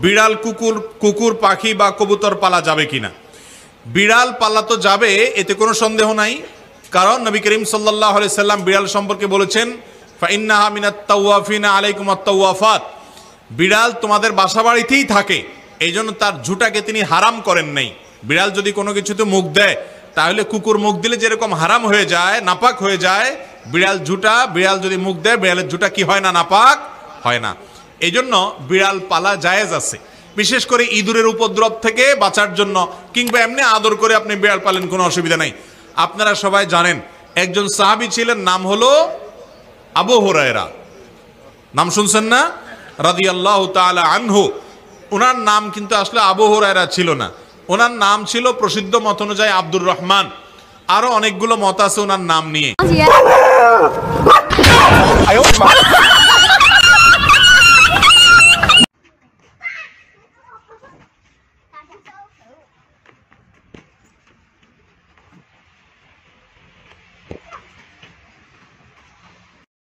বিড়াল কুকুর পাখি বা কবুতর পালা যাবে কিনা? বিড়াল পালা তো যাবে, এতে কোনো সন্দেহ নাই। কারণ নবী করিম সাল্লাল্লাহু আলাইহি সাল্লাম বিড়াল সম্পর্কে বলেছেন, ফাইন্নাহা মিনাত তাওয়াফিনা আলাইকুম আত-তাওয়াফাত, বিড়াল তোমাদের বাসা বাড়িতেই থাকে, এই জন্য তার ঝুঁটাকে তিনি হারাম করেন নাই। বিড়াল যদি কোনো কিছুতে মুখ দেয়, তাহলে কুকুর মুখ দিলে যেরকম হারাম হয়ে যায়, নাপাক হয়ে যায়, বিড়াল যদি মুখ দেয়, বিড়ালের ঝুঁটা কি হয় না? নাপাক হয় না। এই জন্য বিড়াল পালা জায়েজ আছে, বিশেষ করে ইঁদুরের উপদ্রব থেকে বাঁচার জন্য, কিংবা এমনি আদর করে আপনি বিড়াল পালেন, কোনো অসুবিধা নাই। আপনারা সবাই জানেন একজন সাহাবী ছিলেন, নাম হলো আবু হুরায়রা, নাম শুনছেন না? রাদিয়াল্লাহু তাআলা আনহু। ওনার নাম কিন্তু আসলে আবু হুরায়রা ছিল না, ওনার নাম ছিল প্রসিদ্ধ মত অনুযায়ী আব্দুর রহমান। আরো অনেকগুলো মত আছে ওনার নাম নিয়ে।